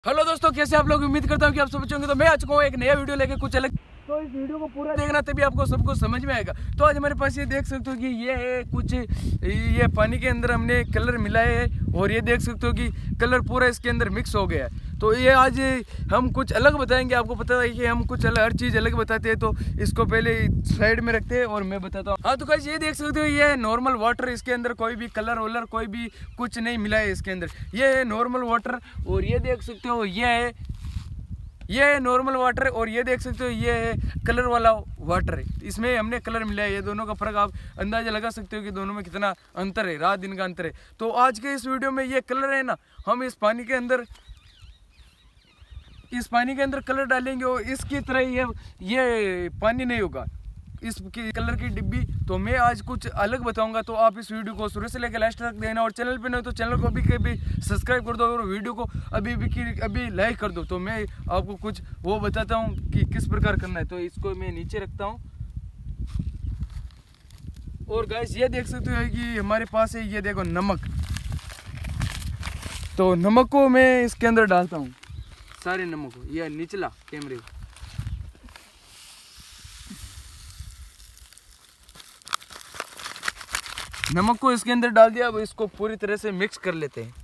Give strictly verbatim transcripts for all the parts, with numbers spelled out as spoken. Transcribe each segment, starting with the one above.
Hello दोस्तों, कैसे आप लोग। उम्मीद करता हूँ कि आप सब अच्छे होंगे। तो मैं आ चुका हूँ एक नया वीडियो लेके कुछ अलग। तो इस वीडियो को पूरा देखना तभी आपको सब कुछ समझ में आएगा। तो आज हमारे पास ये देख सकते हो कि ये है कुछ ये पानी के अंदर हमने कलर मिलाए है और ये देख सकते हो कि कलर पूरा इसके अंदर मिक्स हो गया है। तो ये आज हम कुछ अलग बताएंगे। आपको पता है कि हम कुछ अलग हर चीज़ अलग बताते हैं। तो इसको पहले साइड में रखते हैं और मैं बताता हूँ। हाँ तो गाइस, ये देख सकते हो ये है नॉर्मल वाटर। इसके अंदर कोई भी कलर वलर कोई भी कुछ नहीं मिला है इसके अंदर। ये है नॉर्मल वाटर और ये देख सकते हो ये है ये है नॉर्मल वाटर और ये देख सकते हो ये है कलर वाला वाटर है। इसमें हमने कलर मिला है। ये दोनों का फर्क आप अंदाजा लगा सकते हो कि दोनों में कितना अंतर है, रात दिन का अंतर है। तो आज के इस वीडियो में ये कलर है ना, हम इस पानी के अंदर इस पानी के अंदर कलर डालेंगे और इसकी तरह ये ये पानी नहीं होगा, इस कलर की डिब्बी। तो मैं आज कुछ अलग बताऊंगा। तो आप इस वीडियो को शुरू से लेकर लास्ट तक देना और चैनल पे नहीं तो चैनल को अभी के भी सब्सक्राइब कर दो और वीडियो को अभी भी की अभी लाइक कर दो। तो मैं आपको कुछ वो बताता हूँ कि किस प्रकार करना है। तो इसको मैं नीचे रखता हूँ और गाइस ये देख सकते हो कि हमारे पास है ये देखो नमक। तो नमक को मैं इसके अंदर डालता हूँ, सारे नमक को। यह निचला कैमरे को नमक को इसके अंदर डाल दिया। अब इसको पूरी तरह से मिक्स कर लेते हैं।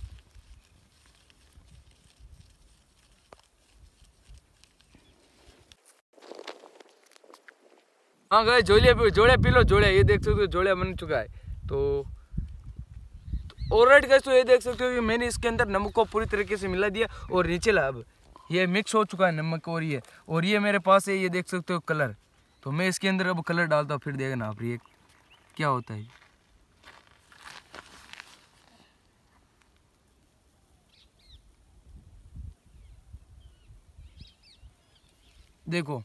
हाँ गए जोड़िया पी जोड़िया पी लो जोड़िया। ये देख सकते हो जोड़िया बन चुका है। तो ऑलराइट गाइस, तो ये देख सकते हो कि मैंने इसके अंदर नमक को पूरी तरीके से मिला दिया और नीचे ला। अब ये मिक्स हो चुका है नमक और ये और ये मेरे पास है ये देख सकते हो कलर। तो मैं इसके अंदर अब कलर डालता हूँ, फिर देखना आप ये क्या होता है। देखो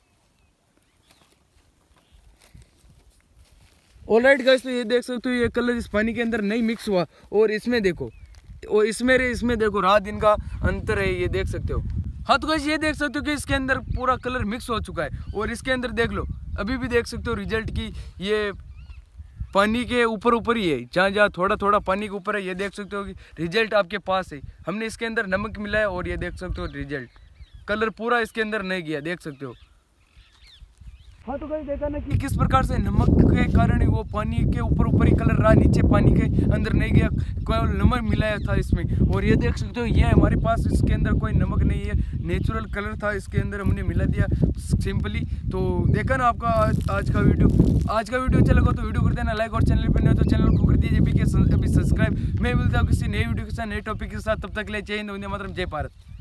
ऑलराइट गाइस, तो ये देख सकते हो ये कलर इस पानी के अंदर नहीं मिक्स हुआ और इसमें देखो और इसमें रे इसमें देखो रात दिन का अंतर है, ये देख सकते हो। हाँ तो गाइस, ये देख सकते हो कि इसके अंदर पूरा कलर मिक्स हो चुका है और इसके अंदर देख लो अभी भी देख सकते हो रिजल्ट की ये पानी के ऊपर ऊपर ही है। जहाँ जहाँ थोड़ा थोड़ा पानी के ऊपर है ये देख सकते हो कि रिजल्ट आपके पास है। हमने इसके अंदर नमक मिलाया और ये देख सकते हो रिजल्ट, कलर पूरा इसके अंदर नहीं गया, देख सकते हो। हाँ तो गाइस, देखा ना कि किस प्रकार से नमक के कारण वो पानी के ऊपर ऊपर ही कलर रहा, नीचे पानी के अंदर नहीं गया। कोई नमक मिलाया था इसमें और ये देख सकते हो ये हमारे पास इसके अंदर कोई नमक नहीं है, नेचुरल कलर था इसके अंदर, हमने मिला दिया सिंपली। तो देखा ना आपका आज, आज का वीडियो आज का वीडियो अच्छा लगा तो वीडियो कर देना लाइक और चैनल पर नहीं तो चैनल को कर दीजिए अभी के अभी सब्सक्राइब। मैं मिलता हूँ किसी नए वीडियो के साथ नए टॉपिक के साथ। तब तक ले जय हिंद, वंदे मातरम, जय भारत।